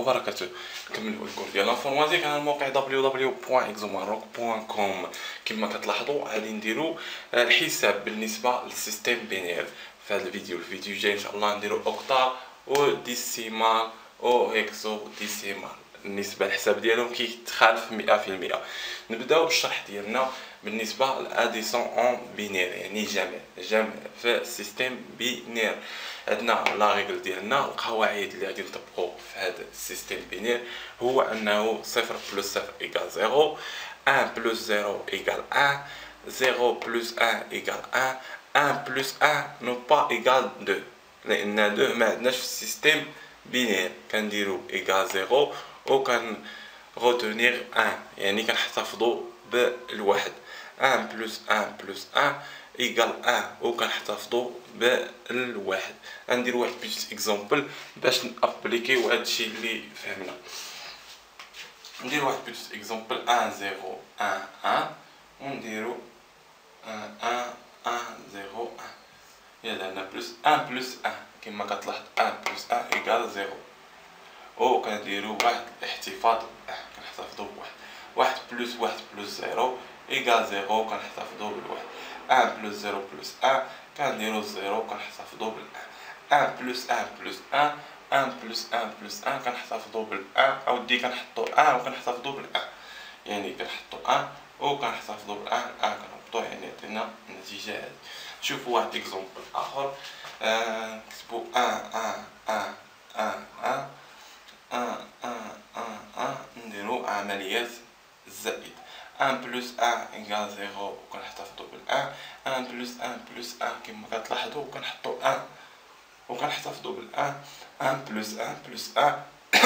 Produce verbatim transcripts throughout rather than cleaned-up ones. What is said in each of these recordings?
وبركاته. نكملوا الكور ديال الانفورماتيك على الموقع دبليو دبليو بوين اكزوماروك بوين كوم. كما كتلاحظوا غادي نديروا الحساب بالنسبه للسيستيم بينير في هذا الفيديو. الفيديو الجاي ان شاء الله نديروا اوكتا و ديسيمال او هيكسو ديسيمال. بالنسبه للحساب ديالهم كيتخالف مئة في المئة. نبداو بالشرح ديالنا بالنسبه لاديسون اون بينير، يعني جمع جمع في السيستيم بينير. عندنا لا ريغل ديالنا، القواعد اللي غادي نطبقوا في هذا السيستيم بينير هو انه صفر بلس صفر ايكال زيرو، واحد بلس زيرو ايكال واحد، زيرو بلس واحد ايكال واحد، واحد بلس واحد نو با ايكال اثنين، لان اثنين ما عندناش في السيستيم بينير. كنديرو ايكال زيرو و كان غوتونيغ واحد، يعني كنحتفظوا بالواحد. واحد بلس واحد بلس واحد ايكال واحد و كنحتفظوا بالواحد. غندير واحد بيست اكزامبل باش نابليكيو هادشي اللي فهمنا. ندير واحد بيست اكزامبل واحد زيرو واحد واحد ونديرو واحد واحد زيرو واحد. يلا هنا بلس واحد بلس واحد، كما كتلاحظ واحد بلس واحد ايكال زيرو، و كنديرو واحد الاحتفاظ كنحتفظوا بواحد. واحد بلس واحد بلس زيرو ايكال زيرو كنحتفظوا بالواحد. واحد بلس زيرو بلس واحد كنديرو زيرو كنحتفظوا بالواحد. واحد بلس واحد بلس واحد، واحد بلس واحد بلس واحد كنحتفظوا بالواحد. اودي كنحطوا واحد وكنحتفظوا بالواحد، يعني كنحطوا واحد و كنحتفظوا بالواحد، واحد كنهبطوا، يعني يعطينا النتيجه هذه. نشوفوا واحد اكزومبل اخر. آه نكتبوا واحد واحد واحد واحد واحد واحد واحد واحد، نديرو عمليات الزائد. واحد بلس واحد ايكال زيرو وكنحتفظوا بالواحد. واحد بلس واحد بلس واحد كما كتلاحظوا كنحطوا واحد وكنحتفظوا بالواحد. واحد بلس واحد بلس واحد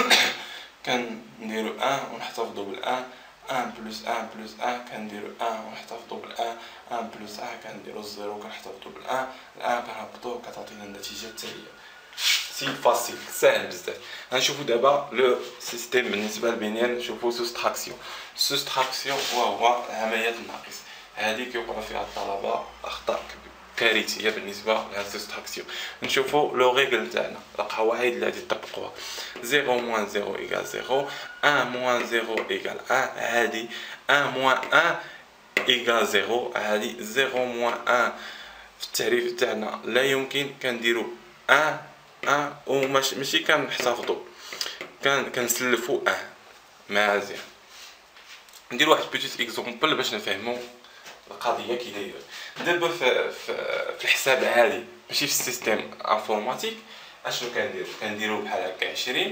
كنديرو واحد ونحتفظوا بالواحد. واحد بلس واحد بلس واحد كنديرو واحد ونحتفظوا بالواحد. واحد بلس واحد كنديرو زيرو وكنحتفظوا بالواحد. الواحد كنهبطوا كتعطينا النتيجه التاليه. سي فاسيل، ساهل بزاف. غنشوفوا دابا لو سيستيم بالنسبه للبينير. نشوفوا سوستراكسيون. سوستراكسيون وهو عمليات الناقص. هذه كيوقع فيها الطلبه اخطاء كارثيه بالنسبه لهاد السوستراكسيون. نشوفوا لو ريغل تاعنا، القواعد اللي غادي تطبقوها. زيرو موان زيرو ايكال زيرو، واحد موان زيرو ايكال واحد، هادي واحد موان واحد ايكال زيرو، هادي زيرو موان واحد. في التعريف تاعنا لا يمكن كنديرو واحد واحد وماشي ماشي كنحتفظوا، كان كنسلفوا واحد. مزيان. ندير واحد بيتيت اكزومبل باش نفهموا القضيه كي دايره. دابا في, في, في الحساب عادي ماشي في السيستيم انفورماتيك اشنو كنديرو؟ كنديرو بحال هكا عشرين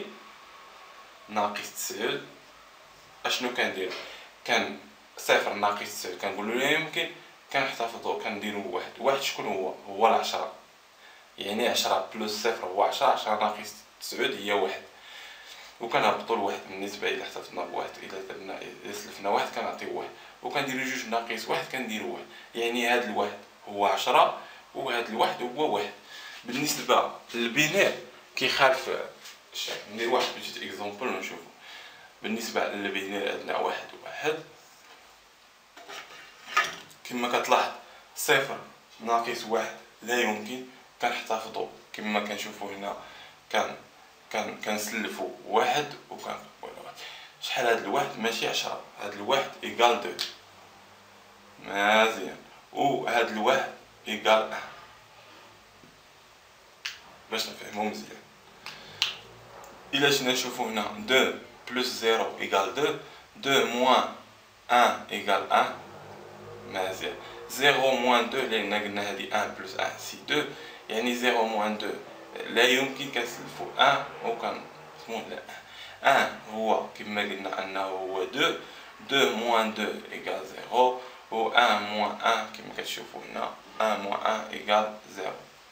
ناقص تسعود. اشنو كنديرو؟ كان صفر ناقص تسعود كنقولوا لا يمكن، كنحتفظوا كنديرو واحد. واحد شكون هو؟ هو العشرة، يعني عشرة بلس صفر هو عشرة، عشرة ناقص تسعود هي واحد، وكنهبطوا لواحد. بالنسبه الى احتفظنا بواحد، الى درنا الى سلفنا واحد كنعطيو واحد، وكنديرو جوج ناقص واحد كنديرو واحد، يعني هاد الواحد هو عشرة وهاد الواحد هو واحد. بالنسبه للبينير كيخالف الشكل. ندير واحد بيتيت اكزومبل ونشوفو. بالنسبه للبينير عندنا واحد واحد، كما كتلاحظ صفر ناقص واحد لا يمكن، كنحتفظوا كما كنشوفوا هنا. كان كان كنسلفوا واحد وكان شحال هاد الواحد؟ ماشي عشرة، هاد الواحد ايكال دو. مزيان. و هاد الواحد ايكال واحد باش نفهمو مزيان. الا جينا نشوفو هنا دو بلس زيرو ايكال دو، دو موان واحد ايكال واحد. مزيان. زيرو موان دو لان قلنا هادي واحد بلس واحد سي دو، يعني زيرو موان دو لا يمكن كنسلفو واحد وكان اسمو لا واحد هو كما قلنا انه هو دو. دو موان دو ايكال زيرو، و واحد موان واحد كما كتشوفوا هنا واحد موان واحد ايكال زيرو.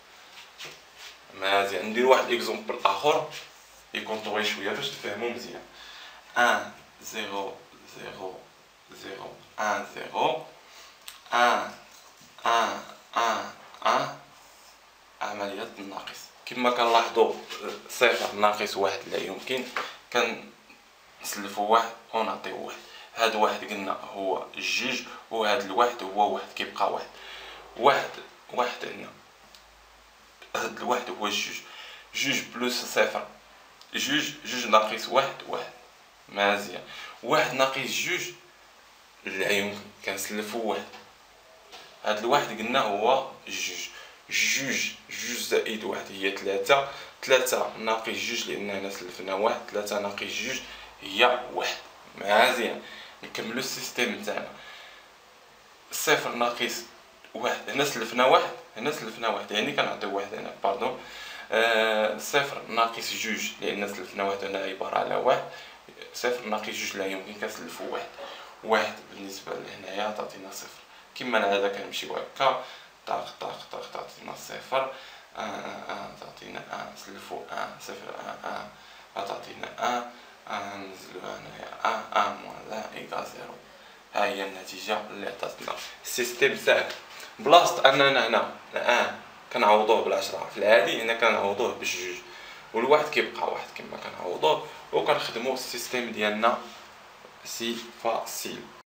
مزيان. ندير واحد اكزومبل اخر يكون طويل شويه باش تفهموا مزيان. واحد زيرو زيرو زيرو واحد زيرو، واحد واحد واحد واحد، عملية الناقص. كما كنلاحظوا صفر ناقص واحد لا يمكن، كنسلفوا واحد ونعطيو واحد. هاد واحد قلنا هو جوج، وهاد الواحد هو واحد، كيبقى واحد. واحد واحد هنا، هاد الواحد هو جوج. جوج بلس صفر جوج جوج ناقص واحد واحد. مزيان. واحد ناقص جوج لا يمكن كنسلفو واحد. هاد الواحد قلنا هو جوج. جوج جوج زائد واحد هي تلاتة. تلاتة ناقص جوج لأن هنا سلفنا واحد. تلاتة ناقص جوج هي واحد. مزيان. نكملو السيستيم تاعنا. صفر ناقص واحد هنا سلفنا واحد. هنا سلفنا واحد يعني كنعطيو واحد هنا باردون. آه صفر ناقص جوج لأن سلفنا واحد هنا عبارة على واحد. صفر ناقص جوج لا يمكن كنسلفو واحد. واحد بالنسبة لهنايا تعطينا صفر. كيما العادة كنمشيو هكا طاق طاق طاق تعطينا صفر. ان ان ان تعطينا ان سلفو ان صفر ان ان تعطينا ان ان ننزلو هنايا ان ان موان لا إيكال زيرو. ها هي النتيجة اللي عطاتنا. السيستيم ساهل. بلاصة أننا هنا الآن كنعوضوه بالعشرة في العادي هنا كنعوضوه بالجوج والواحد كيبقى واحد كما كنعوضوه وكنخدمو السيستيم ديالنا سي فاسيل.